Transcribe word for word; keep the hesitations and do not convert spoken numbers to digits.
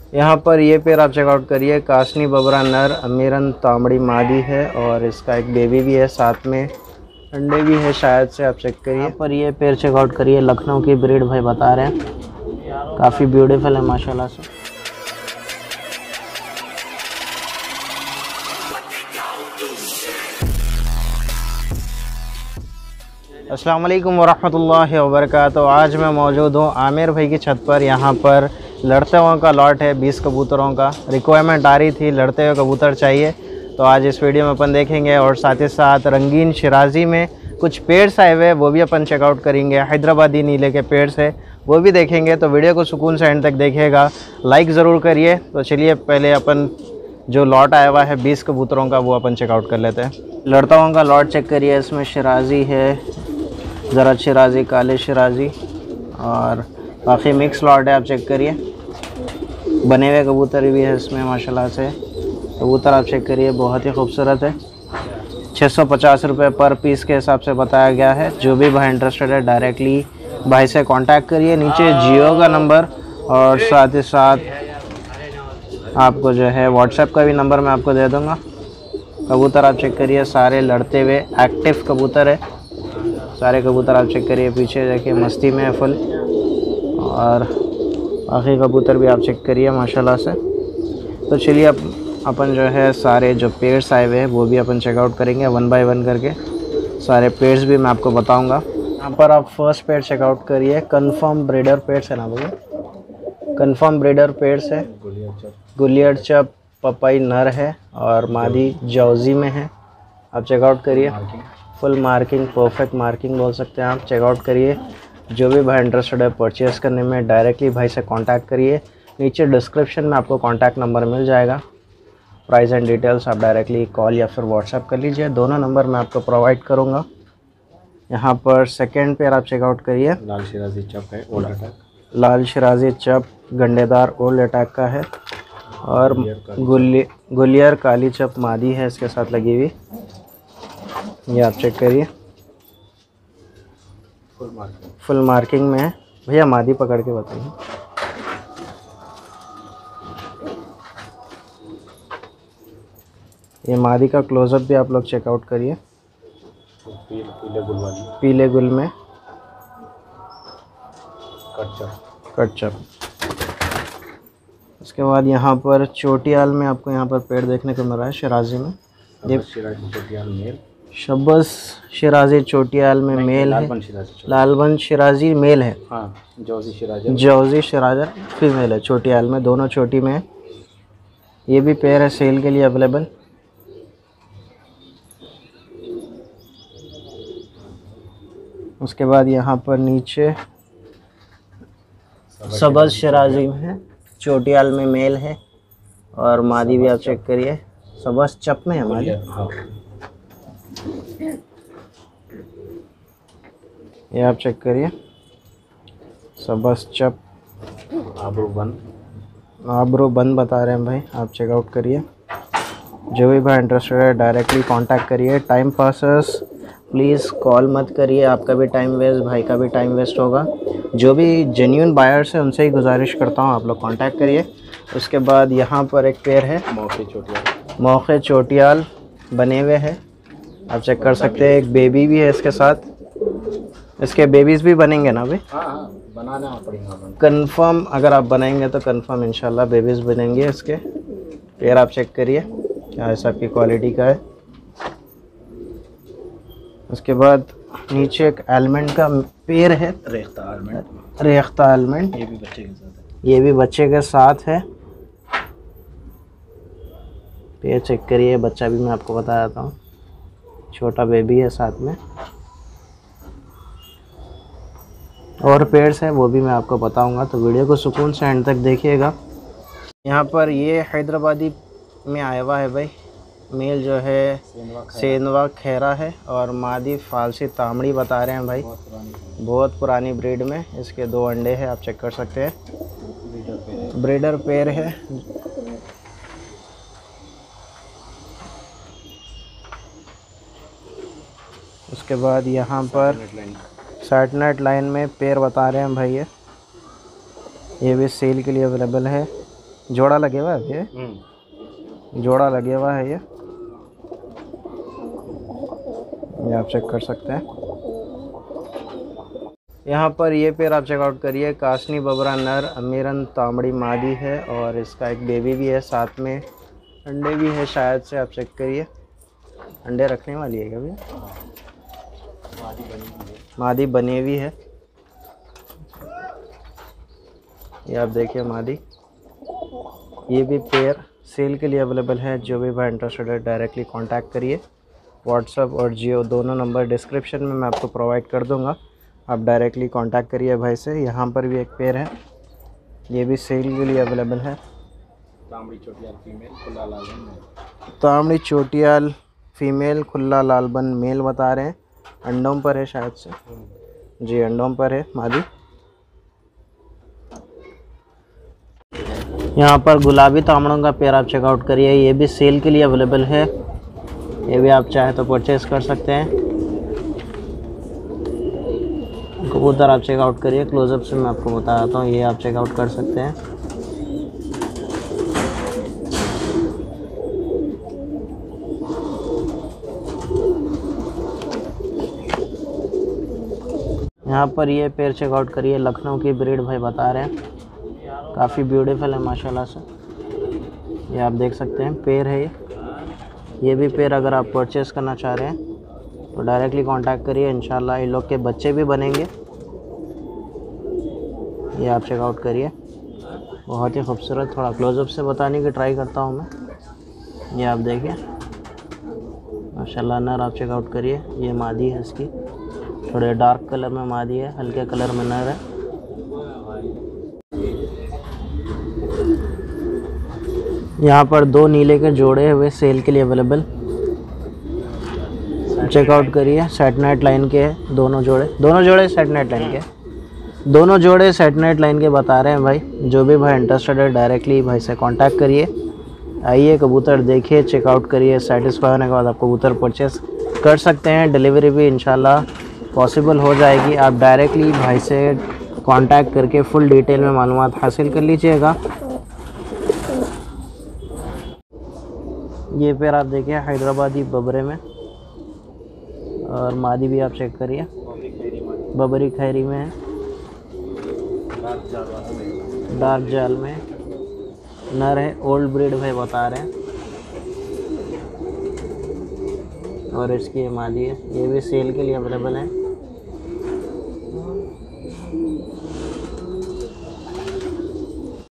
यहाँ पर ये पेड़ आप चेकआउट करिए, कासनी बबरा नर अमीरन तामड़ी मादी है और इसका एक बेबी भी है, साथ में अंडे भी है शायद से, आप चेक करिए। यहाँ पर ये पेड़ चेकआउट करिए, लखनऊ की ब्रीड भाई बता रहे हैं, काफ़ी ब्यूटीफुल है माशाल्लाह से। अस्सलाम वालेकुम वरहमतुल्लाहि वबरकातुहू। आज मैं मौजूद हूँ आमिर भाई की छत पर। यहाँ पर लड़ते हुए का लॉट है, बीस कबूतरों का। रिक्वायरमेंट आ रही थी, लड़ते हुए कबूतर चाहिए, तो आज इस वीडियो में अपन देखेंगे। और साथ ही साथ रंगीन शिराजी में कुछ पेड्स आए हुए हैं, वो भी अपन चेकआउट करेंगे। हैदराबादी नीले के पेड्स है, वो भी देखेंगे। तो वीडियो को सुकून से एंड तक देखिएगा, लाइक ज़रूर करिए। तो चलिए पहले अपन जो लॉट आया हुआ है बीस कबूतरों का, वो अपन चेकआउट कर लेते हैं। लड़ता हुआ का लॉट चेक करिए, इसमें शिराजी है, ज़रा शिराजी, काले शिराजी और बाकी मिक्स लॉट है, आप चेक करिए। बने हुए कबूतर भी है इसमें माशाल्लाह से। कबूतर आप चेक करिए, बहुत ही खूबसूरत है। छः सौ पचास रुपये पर पीस के हिसाब से बताया गया है। जो भी भाई इंटरेस्टेड है डायरेक्टली भाई से कांटेक्ट करिए। नीचे जियो का नंबर और साथ ही साथ आपको जो है व्हाट्सएप का भी नंबर मैं आपको दे दूँगा। कबूतर आप चेक करिए, सारे लड़ते हुए एक्टिव कबूतर है। सारे कबूतर आप चेक करिए, पीछे देखिए मस्ती में है फुल। और बाकी कबूतर भी आप चेक करिए माशाल्लाह से। तो चलिए अब अपन जो है सारे जो पेड्स आए हुए हैं वो भी अपन चेकआउट करेंगे वन बाय वन करके। सारे पेड्स भी मैं आपको बताऊंगा। यहाँ पर आप फर्स्ट पेड चेकआउट करिए, कंफर्म ब्रीडर पेड्स है ना भैया, कंफर्म ब्रीडर पेड्स है। गुलियर चप पपाई नर है और मादी जौजी में है, आप चेकआउट करिए। फुल मार्किंग, परफेक्ट मार्किंग बोल सकते हैं आप। चेकआउट करिए। जो भी भाई इंटरेस्टेड है परचेज़ करने में, डायरेक्टली भाई से कांटेक्ट करिए। नीचे डिस्क्रिप्शन में आपको कांटेक्ट नंबर मिल जाएगा। प्राइस एंड डिटेल्स आप डायरेक्टली कॉल या फिर व्हाट्सएप कर लीजिए, दोनों नंबर मैं आपको प्रोवाइड करूँगा। यहाँ पर सेकेंड पेयर आप चेकआउट करिए, लाल शिराजी चप है, ओल्ड अटैक। लाल शिराजी चप गंडेदार ओल्ड अटैक का है और गुल्ली गुलियर काली चप मादी है इसके साथ लगी हुई। ये आप चेक करिए, फुल मार्किंग फुल मार्किंग में है। भैया मादी पकड़ के बताइए। ये मादी का क्लोजअप भी आप लोग चेकआउट करिए। पीले पीले गुल वाली, पीले गुल में कटचप कटचप। उसके बाद यहाँ पर चोटियाल में आपको यहाँ पर पेड़ देखने को मिल रहा है शिराजी में। ये शिराजी चोटियाल मेल, शब्बस शिराजी चोटियाल में मेल है। लालबन शिराजी मेल है, हाँ। जौजी शिराजी जौजी शिराजर फीमेल है चोटियाल में, दोनों चोटी में है। ये भी पेयर है सेल के लिए अवेलेबल। उसके बाद यहाँ पर नीचे सबज शिराजी में है, चोटियाल में मेल है और मादी भी आप चेक करिए, सबज चप में है मादी। हाँ। ये आप चेक करिए, सबज चप आबरू बन, आबरू बंद बता रहे हैं भाई, आप चेकआउट करिए। जो भी भाई इंटरेस्टेड है डायरेक्टली कांटेक्ट करिए। टाइम पासेस प्लीज़ कॉल मत करिए, आपका भी टाइम वेस्ट, भाई का भी टाइम वेस्ट होगा। जो भी जेन्युइन बायर्स है उनसे ही गुजारिश करता हूँ आप लोग कांटेक्ट करिए। उसके बाद यहाँ पर एक पेयर है मौके चोटियाल, मौके चोटियाल बने हुए हैं, आप चेक कर सकते हैं। एक बेबी भी है इसके साथ। इसके बेबीज़ भी बनेंगे ना भाई? हाँ हाँ, बनाना पड़ेगा कंफर्म। अगर आप बनाएंगे तो कंफर्म इंशाल्लाह बेबीज़ बनेंगे इसके। पेयर आप चेक करिए क्या ऐसा की क्वालिटी का है। उसके बाद नीचे एक एलमेंट का पेयर है, रेख्ता आलमंड, रेख्ता एलमेंट। ये भी बच्चे के साथ है। ये भी बच्चे के साथ है। पेयर चेक करिए, बच्चा भी मैं आपको बता देता हूँ, छोटा बेबी है साथ में। और पेयर्स हैं वो भी मैं आपको बताऊंगा, तो वीडियो को सुकून से एंड तक देखिएगा। यहाँ पर ये हैदराबादी में आया हुआ है भाई, मेल जो है सेनवा खैरा है और मादी फालसी तामड़ी बता रहे हैं भाई, बहुत पुरानी, बहुत पुरानी ब्रीड में। इसके दो अंडे हैं, आप चेक कर सकते हैं। ब्रीडर पेयर है। उसके बाद यहाँ पर सैटेलाइट लाइन में पेयर बता रहे हैं भाई, ये ये भी सेल के लिए अवेलेबल है। जोड़ा लगे हुआ है ये, जोड़ा लगे हुआ है ये ये आप चेक कर सकते हैं। यहाँ पर ये पेड़ आप चेकआउट करिए, कासनी बबरा नर, अमीरन तांबड़ी मादी है और इसका एक बेबी भी है, साथ में अंडे भी है शायद से, आप चेक करिए। अंडे रखने वाली है क्या भैया? मादी बनी हुई है, ये आप देखिए मादी। ये भी पेयर सेल के लिए अवेलेबल है, जो भी भाई इंटरेस्टेड है डायरेक्टली कांटेक्ट करिए। व्हाट्सएप और जियो दोनों नंबर डिस्क्रिप्शन में मैं आपको प्रोवाइड कर दूंगा, आप डायरेक्टली कांटेक्ट करिए भाई से। यहाँ पर भी एक पेयर है, ये भी सेल के लिए अवेलेबल है। तांबड़ी चोटियाल फीमेल, खुला लालबन मेल। तांबड़ी चोटियाल फीमेल, खुला लालबन मेल बता रहे हैं। अंडों पर है शायद से, जी अंडों पर है मादी। यहाँ पर गुलाबी तांबड़ों का पेयर आप चेकआउट करिए, ये भी सेल के लिए अवेलेबल है, ये भी आप चाहे तो परचेस कर सकते हैं। कबूतर आप चेकआउट करिए, क्लोजअप से मैं आपको बताता हूँ, ये आप चेकआउट कर सकते हैं। यहाँ पर ये पेयर चेकआउट करिए, लखनऊ की ब्रीड भाई बता रहे हैं, काफ़ी ब्यूटीफुल है माशाल्लाह से, ये आप देख सकते हैं पेयर है ये। ये भी पेयर अगर आप परचेस करना चाह रहे हैं तो डायरेक्टली कांटेक्ट करिए, इंशाल्लाह इन लोग के बच्चे भी बनेंगे। ये आप चेकआउट करिए, बहुत ही खूबसूरत, थोड़ा क्लोजअप से बताने की ट्राई करता हूँ मैं। ये आप देखिए माशाल्लाह, नर आप चेकआउट करिए, ये मादी है इसकी, थोड़े डार्क कलर में मादी है, हल्के कलर में नर है। यहाँ पर दो नीले के जोड़े हुए सेल के लिए अवेलेबल, चेकआउट करिए, सेटेनाइट लाइन के हैं दोनों जोड़े, दोनों जोड़े सेटेनाइट लाइन के, दोनों जोड़े सेटेनाइट लाइन के बता रहे हैं भाई। जो भी भाई इंटरेस्टेड है डायरेक्टली भाई से कांटेक्ट करिए, आइए कबूतर देखिए, चेकआउट करिए, सेटिस्फाई होने के बाद आप कबूतर परचेस कर सकते हैं। डिलीवरी भी इंशाल्लाह पॉसिबल हो जाएगी, आप डायरेक्टली भाई से कांटेक्ट करके फुल डिटेल में मालूमात हासिल कर लीजिएगा। ये पेयर आप देखिए हैदराबादी बबरे में, और मादी भी आप चेक करिए, बबरी खैरी में है, डार्क जाल में नर है, ओल्ड ब्रीड भाई बता रहे हैं, और इसकी ये मादी है, ये भी सेल के लिए अवेलेबल है।